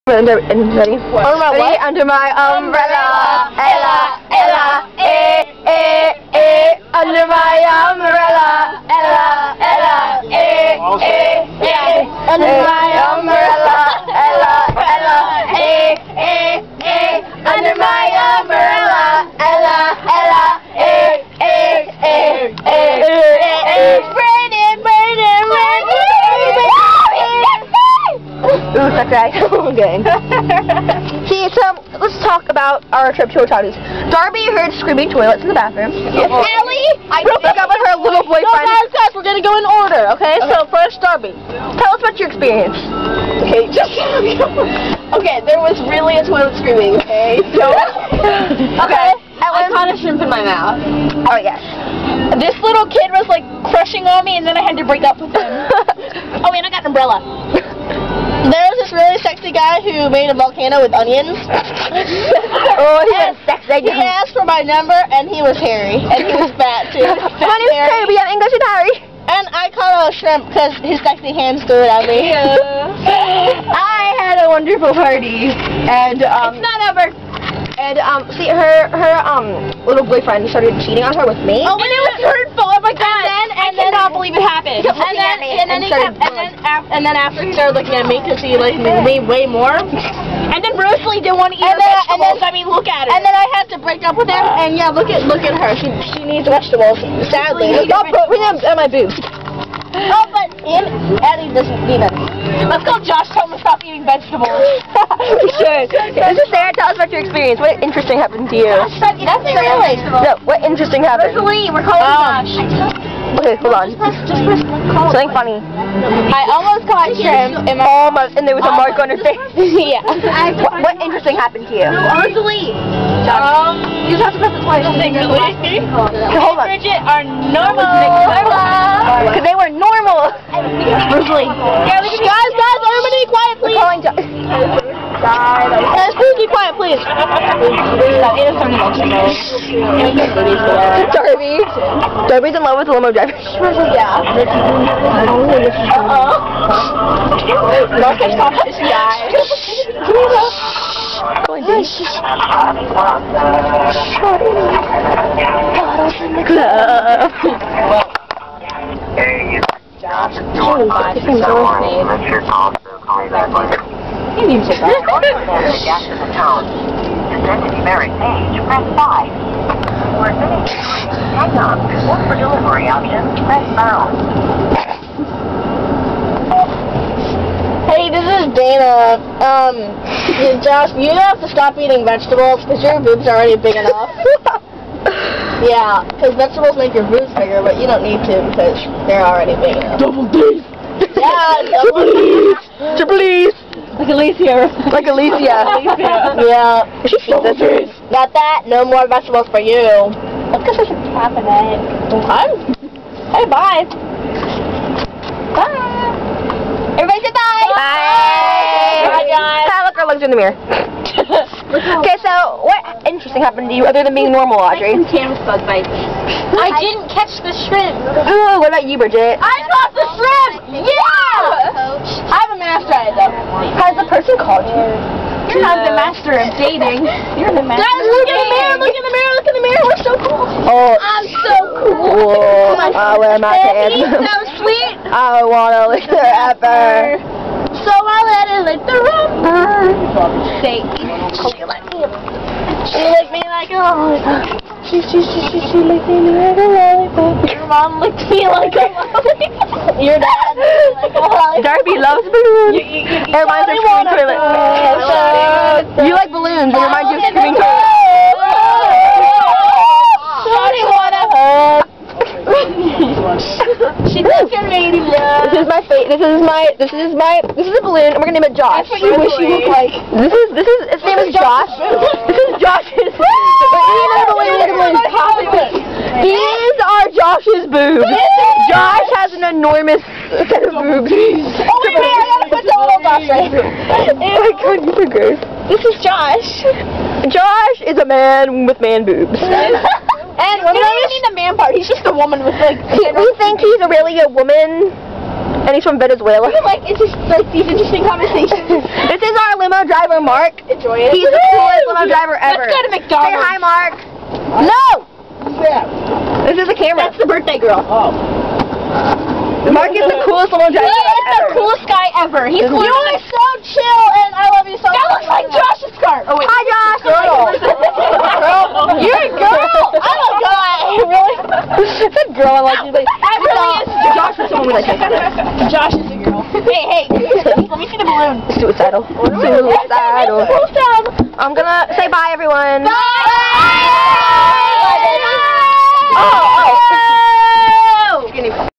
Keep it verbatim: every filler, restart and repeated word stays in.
Under, and ready? What? Under my ready? what? Under my umbrella, Ella, Ella, eh, eh, eh. Under my umbrella, Ella, Ella, eh, eh, eh. Under my umbrella, Ella, Ella, eh, eh, eh. Under my umbrella, Ella, Ella, eh, eh, eh, eh, eh. Burning, burning, burning. Ooh, that's right. Okay. See, so let's talk about our trip to Otadu's. Darby heard screaming toilets in the bathroom. Yes. Ellie broke up with her little boyfriend. No, guys, guys, we're gonna go in order, okay? okay? So first, Darby. Tell us about your experience. Okay, just okay. There was really a toilet screaming. Okay, so okay. I caught a shrimp in my mouth. Oh yes. This little kid was like crushing on me, and then I had to break up with him. Oh, and I got an umbrella. There was this really sexy guy who made a volcano with onions. Oh, he was sexy. He asked for my number, and he was hairy, and he was fat too. Fat, my name's Harry. We have English and Harry. And I caught a shrimp because his sexy hands threw it at me. I had a wonderful party, and um. It's not over. And um, see, her her um little boyfriend started cheating on her with me. Oh, and it was hurtful. Oh my god! And then, and I cannot believe it happened. And then, and then, and, he kept, and then, and then after he started looking at me because he liked me way, way more. And then Bruce Lee didn't want to eat and her then, vegetables. And then, I mean, look at her. And then I had to break up with him. And yeah, look at look at her. She she needs vegetables. Sadly. Stop putting them at my boobs. Oh, but in, Eddie doesn't need it. Let's go, Josh. Tell him to stop eating vegetables. We should. This is Sarah. Tell us about your experience. What interesting happened to you? Nothing really. No, what interesting happened? Rosalie, we're calling um, Josh. Okay, hold on. Just press, just press Something funny. I almost caught shrimp in my almost, and there was a mark on her face. Yeah. What, what interesting happened to you? Rosalie. Um, you just have to press it twice. Okay, hold on. Bridget are normal. Because they were normal. Rosalie. Yeah, guys, guys, everybody be quiet, please. We're calling Josh. Guys, please be quiet, please. Darby. Darby's in love with the limo driver. Yeah. Uh-oh. Marcus talks to this guy. Go on, Dave. Josh, if you want to find someone, make sure call, call me back later. You need to Request to the tone. To send a numeric page, press five. For admitting hang on. Or for delivery options, press pound. Hey, this is Dana. Um, Josh, you have to stop eating vegetables because your boobs are already big enough. Yeah, because vegetables make your boobs bigger, but you don't need to because they're already big enough. Double D's. Yeah, double D's. Triple D's. Like Alicia. Like Alicia. Yeah. She sees this. Got that? No more vegetables for you. Let's go some cabinet. Okay. Hey, bye. Bye. Everybody say bye. Bye. Bye, guys. Ah, look, her legs are in the mirror. Okay, so what interesting happened to you other than being normal, Audrey? Some Tam's bug bites. I didn't catch the shrimp. Ooh, what about you, Bridget? I caught the shrimp! Yeah! I have a master at it, though. Has the person called you? You're not the master of dating. You're the master Guys, look in the mirror, look in the mirror, look in the mirror. We're so cool. Oh, I'm so cool. cool. I wear my pants. So sweet. I wanna lick forever. So I let it lick the rubber. Say, she licked me like a lollipop. She, she, she, she, she licked me like a lollipop. Your mom licked me like a lollipop. Your dad licked me like a lollipop. Darby loves balloons. You, you, you, It reminds her of screaming toilet. toilet. You like balloons, it reminds you of screaming toilet. Shawty wanna hug. She doesn't really love. This is my fa this is my this is my this is a balloon and we're gonna name it Josh. That's what you wish you looked like. This is this is its name is Josh. This is Josh's These are Josh's boobs. Josh has an enormous set of boobs. Oh wait, wait, I gotta put the little Josh right here. Oh my god, you're so gross. This is Josh. Josh is a man with man boobs. And we don't even need the man part. He's just a woman with like. We think he's really a woman And he's from Venezuela. Like, it's just like these interesting conversations. This is our limo driver, Mark. Enjoy it. He's the coolest limo driver ever. Let's go to McDonald's. Say hi, Mark. No! Yeah. This is a camera. That's the birthday girl. Oh. Mark is the coolest limo driver That's ever. the coolest guy ever. He's Isn't cool. he? You are so chill, and I love you so much. That looks like Josh's car. Oh, wait. Hi, Josh. Girl. Girl. You're a girl. I'm a guy. Really? It's a girl. I like you. But That really is Josh is someone we like. Josh is a girl. Hey, hey. Let me see the balloon. Suicidal. Suicidal. I'm gonna say bye, everyone. Bye. Oh, oh.